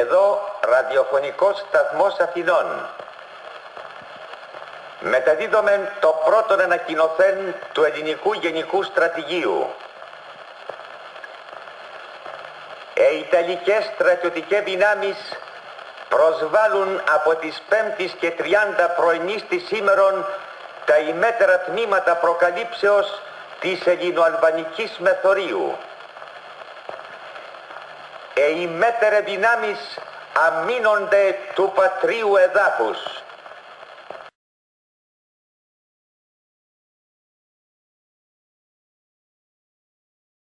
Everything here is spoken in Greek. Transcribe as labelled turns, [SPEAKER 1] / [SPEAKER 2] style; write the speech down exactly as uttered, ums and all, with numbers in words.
[SPEAKER 1] Εδώ ραδιοφωνικός σταθμός Αθηνών. Μεταδίδομεν το πρώτον ανακοινωθέν του ελληνικού γενικού στρατηγίου. Οι Ιταλικές στρατιωτικές δυνάμεις προσβάλλουν από τις πέμπτης και τριάντα πρωινής της σήμερον τα ημέτερα τμήματα προκαλύψεως της ελληνοαλβανικής μεθορίου. Οι ημέτερε δυνάμεις αμήνονται του πατρίου εδάφους.